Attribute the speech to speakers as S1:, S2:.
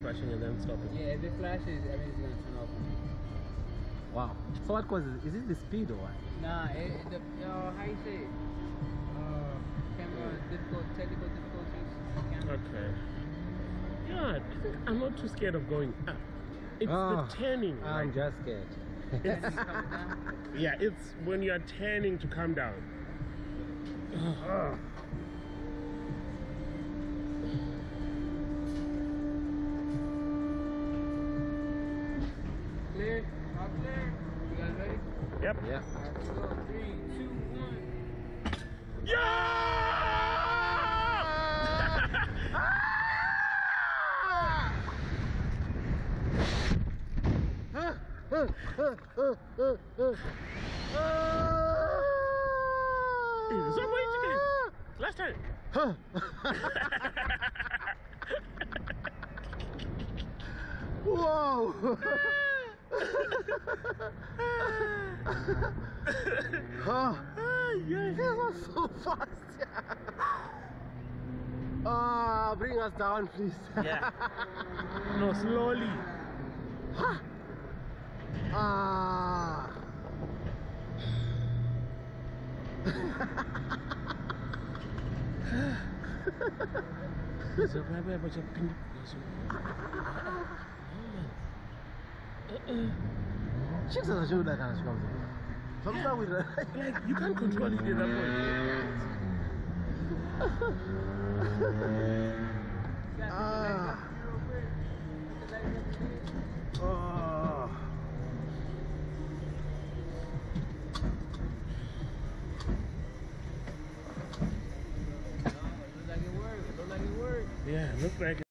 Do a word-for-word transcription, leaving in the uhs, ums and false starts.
S1: flashing and then stopping.
S2: Yeah, if it flashes, everything's gonna turn off.
S3: Wow. So what causes it? Is it the speed or what?
S2: Nah, it, it the, uh, how you say it? Uh, camera difficult, technical difficulties. Camera.
S1: Okay. Yeah, I think I'm not too scared of going up. It's
S3: Oh,
S1: the turning.
S3: I'm
S1: like,
S3: just scared.
S2: It's coming down.
S1: yeah, it's when you're turning to come down.
S3: Oh.
S2: Clear, all clear. You guys ready?
S1: Yep.
S3: Yeah.
S2: Alright, let's go. Three, two, one.
S1: So what did you get? Last time.
S3: Whoa! Oh,
S1: yeah.
S3: this was so fast. Ah, bring us down, please.
S1: Yeah. No, slowly.
S3: Ah.
S1: So grab it, but you pin.
S3: Chicks are showing that as well. So I'm start with that.
S1: Like you can't control it at that point.
S3: Ah. Oh.
S2: Looks like it worked. Looks like it worked.
S1: Yeah, look like it.